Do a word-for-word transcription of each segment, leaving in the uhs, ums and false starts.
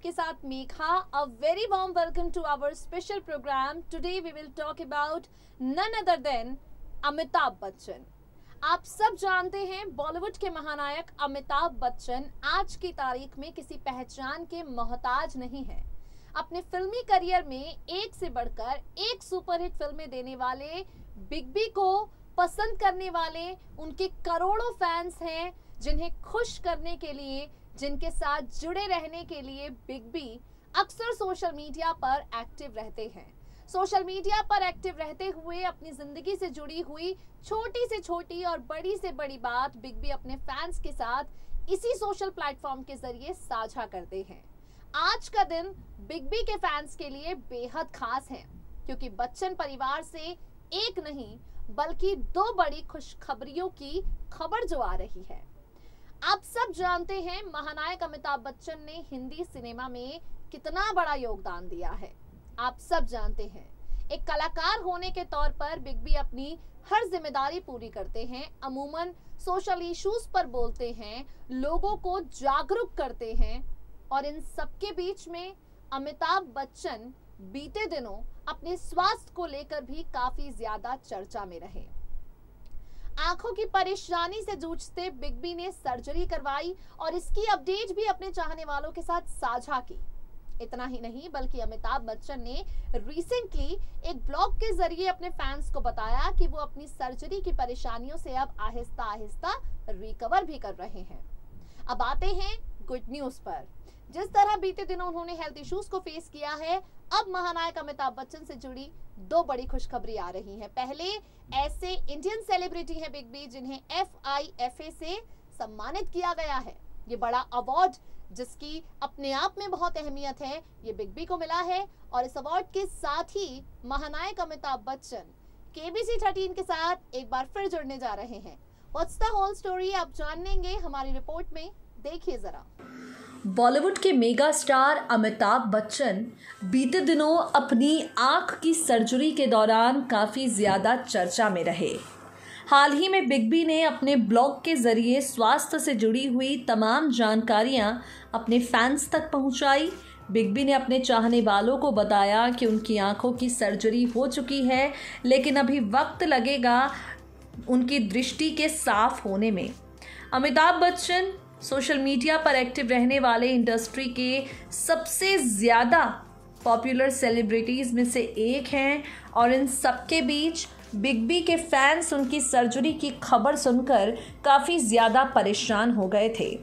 आपके साथ Megha. A very warm welcome to our special programme. Today we will talk about none other than Amitabh Bachchan. आप सब जानते हैं बॉलीवुड के महानायक अमिताभ बच्चन आज की तारीख में किसी पहचान के मोहताज नहीं है। अपने फिल्मी करियर में एक से बढ़कर एक सुपरहिट फिल्में देने वाले, बिग बी को पसंद करने वाले उनके करोड़ों फैंस हैं, जिन्हें खुश करने के लिए, जिनके साथ जुड़े रहने के लिए बिग बी अक्सर सोशल मीडिया पर एक्टिव रहते हैं। सोशल मीडिया पर एक्टिव रहते हुए अपनी जिंदगी से जुड़ी हुई छोटी से छोटी और बड़ी से बड़ी बात बिग बी अपने फैंस के साथ इसी सोशल प्लेटफॉर्म के जरिए साझा करते हैं। आज का दिन बिग बी के फैंस के लिए बेहद खास है, क्योंकि बच्चन परिवार से एक नहीं बल्कि दो बड़ी खुशखबरियों की खबर जो आ रही है। आप सब जानते हैं महानायक अमिताभ बच्चन ने हिंदी सिनेमा में कितना बड़ा योगदान दिया है। आप सब जानते हैं एक कलाकार होने के तौर पर बिग बी अपनी हर जिम्मेदारी पूरी करते हैं। अमूमन सोशल इश्यूज पर बोलते हैं, लोगों को जागरूक करते हैं, और इन सबके बीच में अमिताभ बच्चन बीते दिनों अपने स्वास्थ्य को लेकर भी काफी ज्यादा चर्चा में रहे। आंखों की परेशानी से जूझते बिग बी ने सर्जरी करवाई और इसकी अपडेट भी अपने चाहने वालों के साथ साझा की। इतना ही नहीं बल्कि अमिताभ बच्चन ने रिसेंटली एक ब्लॉग के जरिए अपने फैंस को बताया कि वो अपनी सर्जरी की परेशानियों से अब आहिस्ता आहिस्ता रिकवर भी कर रहे हैं। अब आते हैं गुड न्यूज पर। जिस तरह बीते दिनों उन्होंने हेल्थ इश्यूज को फेस किया है, अब महानायक अमिताभ बच्चन से जुड़ी दो बड़ी खुशखबरी आ रही हैं। पहले ऐसे इंडियन सेलिब्रिटी हैं बिग बी जिन्हें एफ आई एफ ए से सम्मानित किया गया है। ये बड़ा अवार्ड जिसकी अपने आप में बहुत अहमियत है, ये बिग बी को मिला है। और इस अवार्ड के साथ ही महानायक अमिताभ बच्चन के बी सी थर्टीन के साथ एक बार फिर जुड़ने जा रहे हैं। व्हाट्स द होल स्टोरी आप जानेंगे हमारी रिपोर्ट में, देखिए जरा। बॉलीवुड के मेगा स्टार अमिताभ बच्चन बीते दिनों अपनी आंख की सर्जरी के दौरान काफ़ी ज़्यादा चर्चा में रहे। हाल ही में बिग बी ने अपने ब्लॉग के ज़रिए स्वास्थ्य से जुड़ी हुई तमाम जानकारियां अपने फैंस तक पहुंचाई। बिग बी ने अपने चाहने वालों को बताया कि उनकी आंखों की सर्जरी हो चुकी है, लेकिन अभी वक्त लगेगा उनकी दृष्टि के साफ होने में। अमिताभ बच्चन सोशल मीडिया पर एक्टिव रहने वाले इंडस्ट्री के सबसे ज़्यादा पॉपुलर सेलिब्रिटीज़ में से एक हैं, और इन सबके बीच बिग बी के फैंस उनकी सर्जरी की खबर सुनकर काफ़ी ज़्यादा परेशान हो गए थे।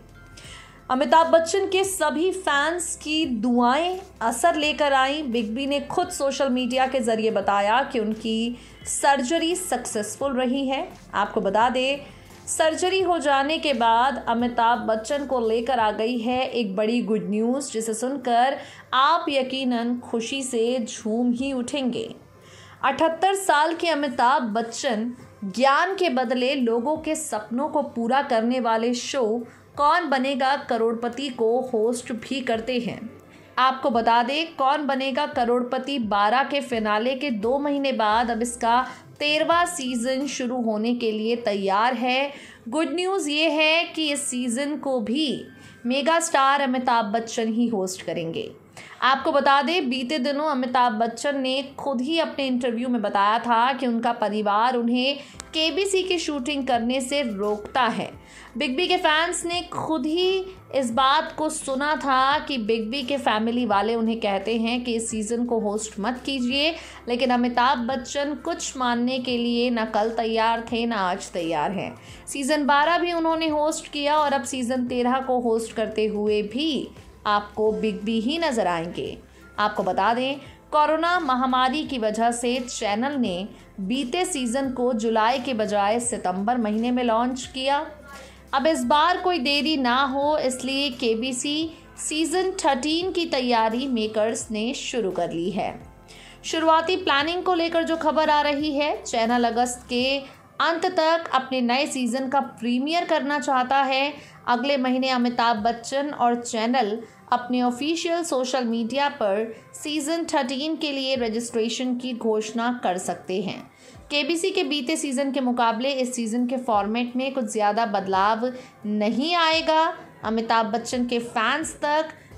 अमिताभ बच्चन के सभी फैंस की दुआएं असर लेकर आई। बिग बी ने खुद सोशल मीडिया के ज़रिए बताया कि उनकी सर्जरी सक्सेसफुल रही है। आपको बता दें, सर्जरी हो जाने के बाद अमिताभ बच्चन को लेकर आ गई है एक बड़ी गुड न्यूज़, जिसे सुनकर आप यकीनन खुशी से झूम ही उठेंगे। अठहत्तर साल के अमिताभ बच्चन ज्ञान के बदले लोगों के सपनों को पूरा करने वाले शो कौन बनेगा करोड़पति को होस्ट भी करते हैं। आपको बता दें, कौन बनेगा करोड़पति बारह के फिनाले के दो महीने बाद अब इसका तेरहवां सीज़न शुरू होने के लिए तैयार है। गुड न्यूज़ ये है कि इस सीज़न को भी मेगा स्टार अमिताभ बच्चन ही होस्ट करेंगे। आपको बता दें, बीते दिनों अमिताभ बच्चन ने खुद ही अपने इंटरव्यू में बताया था कि उनका परिवार उन्हें के बी सी की शूटिंग करने से रोकता है। बिग बी के फैंस ने खुद ही इस बात को सुना था कि बिग बी के फैमिली वाले उन्हें कहते हैं कि इस सीज़न को होस्ट मत कीजिए, लेकिन अमिताभ बच्चन कुछ मानने के लिए ना कल तैयार थे ना आज तैयार हैं। सीज़न बारह भी उन्होंने होस्ट किया और अब सीज़न तेरह को होस्ट करते हुए भी आपको बिग बी ही नज़र आएंगे। आपको बता दें, कोरोना महामारी की वजह से चैनल ने बीते सीज़न को जुलाई के बजाय सितंबर महीने में लॉन्च किया। अब इस बार कोई देरी ना हो, इसलिए के बी सी सीज़न थर्टीन की तैयारी मेकर्स ने शुरू कर ली है। शुरुआती प्लानिंग को लेकर जो खबर आ रही है, चैनल अगस्त के अंत तक अपने नए सीज़न का प्रीमियर करना चाहता है। अगले महीने अमिताभ बच्चन और चैनल अपने ऑफिशियल सोशल मीडिया पर सीज़न थर्टीन के लिए रजिस्ट्रेशन की घोषणा कर सकते हैं। के बी सी के बीते सीज़न के मुकाबले इस सीज़न के फॉर्मेट में कुछ ज़्यादा बदलाव नहीं आएगा। अमिताभ बच्चन के फैंस तक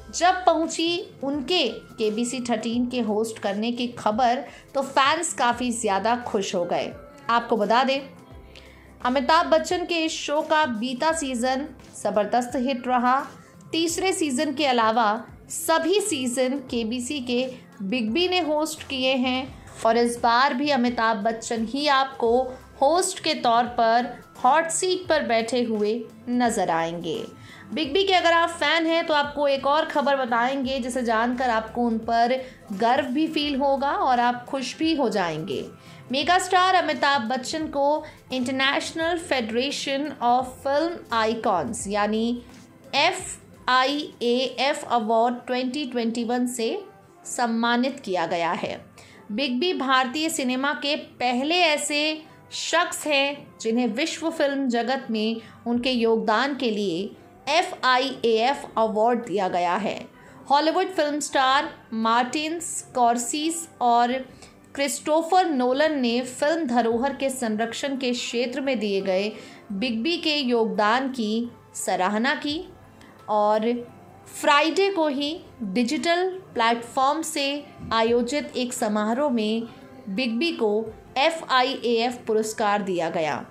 जब पहुंची उनके के बी सी थर्टीन के होस्ट करने की खबर तो फैंस काफ़ी ज़्यादा खुश हो गए। आपको बता दें, अमिताभ बच्चन के इस शो का बीता सीज़न ज़बरदस्त हिट रहा। तीसरे सीज़न के अलावा सभी सीज़न के बी सी के बिग बी ने होस्ट किए हैं और इस बार भी अमिताभ बच्चन ही आपको होस्ट के तौर पर हॉट सीट पर बैठे हुए नज़र आएंगे। बिग बी के अगर आप फ़ैन हैं तो आपको एक और ख़बर बताएंगे जिसे जानकर आपको उन पर गर्व भी फील होगा और आप खुश भी हो जाएंगे। मेगा स्टार अमिताभ बच्चन को International Federation of Film Icons यानी F I A F award twenty twenty one से सम्मानित किया गया है। बिग बी भारतीय सिनेमा के पहले ऐसे शख्स हैं जिन्हें विश्व फिल्म जगत में उनके योगदान के लिए F I A F award दिया गया है। Hollywood film star Martin Scorsese और क्रिस्टोफर नोलन ने फिल्म धरोहर के संरक्षण के क्षेत्र में दिए गए बिग बी के योगदान की सराहना की और फ्राइडे को ही डिजिटल प्लेटफॉर्म से आयोजित एक समारोह में बिग बी को एफ आई ए एफ पुरस्कार दिया गया।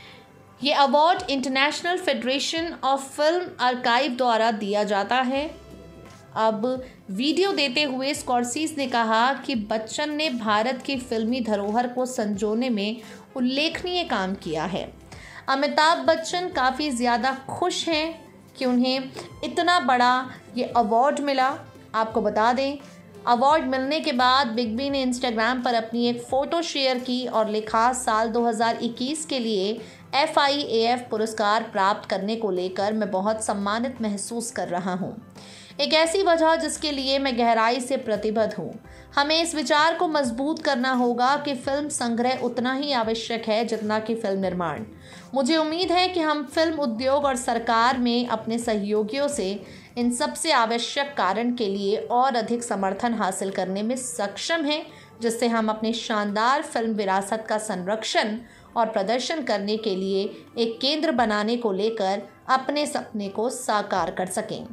ये award International Federation of Film Archive द्वारा दिया जाता है। अब वीडियो देते हुए स्कॉर्सीस ने कहा कि बच्चन ने भारत की फिल्मी धरोहर को संजोने में उल्लेखनीय काम किया है। अमिताभ बच्चन काफ़ी ज़्यादा खुश हैं कि उन्हें इतना बड़ा ये अवार्ड मिला। आपको बता दें, अवार्ड मिलने के बाद बिग बी ने इंस्टाग्राम पर अपनी एक फ़ोटो शेयर की और लिखा, साल दो हज़ार इक्कीस के लिए एफ आई ए एफ पुरस्कार प्राप्त करने को लेकर मैं बहुत सम्मानित महसूस कर रहा हूँ। एक ऐसी वजह जिसके लिए मैं गहराई से प्रतिबद्ध हूँ। हमें इस विचार को मजबूत करना होगा कि फिल्म संग्रह उतना ही आवश्यक है जितना कि फिल्म निर्माण। मुझे उम्मीद है कि हम फिल्म उद्योग और सरकार में अपने सहयोगियों से इन सबसे आवश्यक कारण के लिए और अधिक समर्थन हासिल करने में सक्षम हैं, जिससे हम अपने शानदार फिल्म विरासत का संरक्षण और प्रदर्शन करने के लिए एक केंद्र बनाने को लेकर अपने सपने को साकार कर सकें।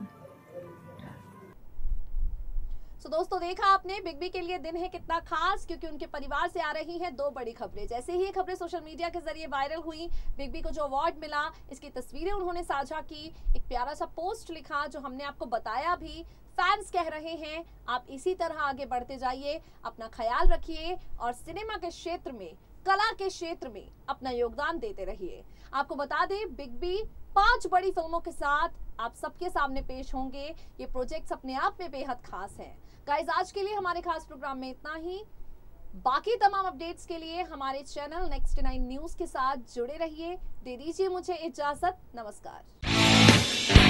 तो दोस्तों, देखा आपने, बिग बी के लिए दिन है कितना खास, क्योंकि उनके परिवार से आ रही हैं दो बड़ी खबरें। जैसे ही ये खबरें सोशल मीडिया के जरिए वायरल हुई, बिग बी को जो अवार्ड मिला इसकी तस्वीरें उन्होंने साझा की, एक प्यारा सा पोस्ट लिखा जो हमने आपको बताया भी। फैंस कह रहे हैं आप इसी तरह आगे बढ़ते जाइए, अपना ख्याल रखिए और सिनेमा के क्षेत्र में, कला के क्षेत्र में अपना योगदान देते रहिए। आपको बता दें, बिग बी पांच बड़ी फिल्मों के साथ आप सबके सामने पेश होंगे। ये प्रोजेक्ट्स अपने आप में बेहद खास हैं। गाइस, आज के लिए हमारे खास प्रोग्राम में इतना ही। बाकी तमाम अपडेट्स के लिए हमारे चैनल नेक्स्ट नाइन न्यूज के साथ जुड़े रहिए। दे दीजिए मुझे इजाजत। नमस्कार।